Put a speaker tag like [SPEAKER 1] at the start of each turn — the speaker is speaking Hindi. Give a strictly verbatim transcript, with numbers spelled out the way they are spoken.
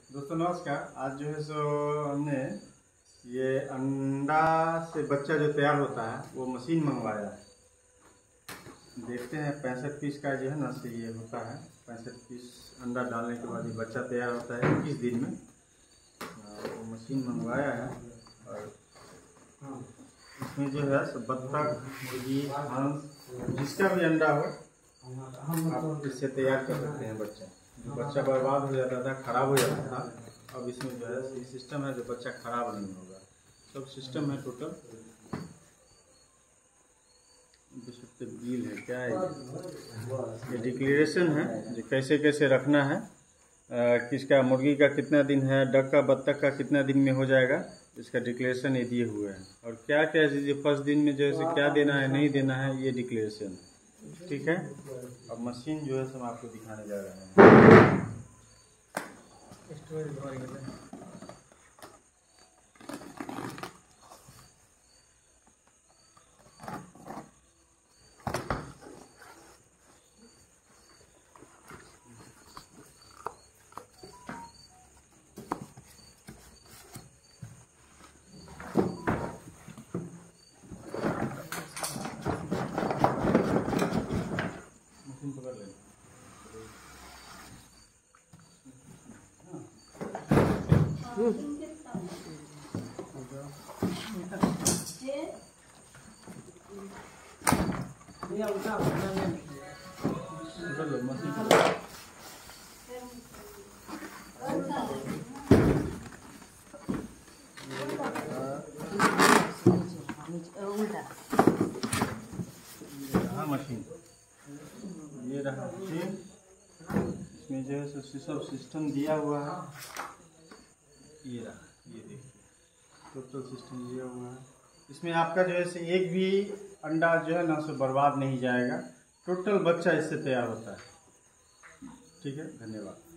[SPEAKER 1] दोस्तों नमस्कार। आज जो है सो हमने ये अंडा से बच्चा जो तैयार होता है वो मशीन मंगवाया है। देखते हैं पैंसठ पीस का जो है ना से ये होता है। पैंसठ पीस अंडा डालने के बाद ये बच्चा तैयार होता है इक्कीस दिन में। वो मशीन मंगवाया है और इसमें जो है सो बत्तख, मुर्गी, हंस जिसका भी अंडा हो आप इससे तैयार कर सकते हैं। बच्चा जो बच्चा बर्बाद हो जाता था, खराब हो जाता था, अब इसमें जो है ये सिस्टम है जो बच्चा खराब नहीं होगा। सब सिस्टम है टोटल। बिल है क्या है ये डिक्लेरेशन है जो कैसे कैसे रखना है, आ, किसका मुर्गी का कितना दिन है, डक का बत्तख का कितना दिन में हो जाएगा, इसका डिक्लेरेशन ये दिए हुए हैं। और क्या क्या चीज़ें फर्स्ट दिन में जैसे क्या देना है नहीं देना है ये डिक्लेरेशन है। ठीक है। अब मशीन जो है सब आपको दिखाने जा रहे हैं। मशीन पकड़ लें। हाँ मशीन ये रहा मशीन। इसमें जो है सब सिस्टम दिया हुआ है। ये रहा, ये देखिए टोटल सिस्टम दिया हुआ है। इसमें आपका जो है से एक भी अंडा जो है ना सो बर्बाद नहीं जाएगा। टोटल बच्चा इससे तैयार होता है। ठीक है, धन्यवाद।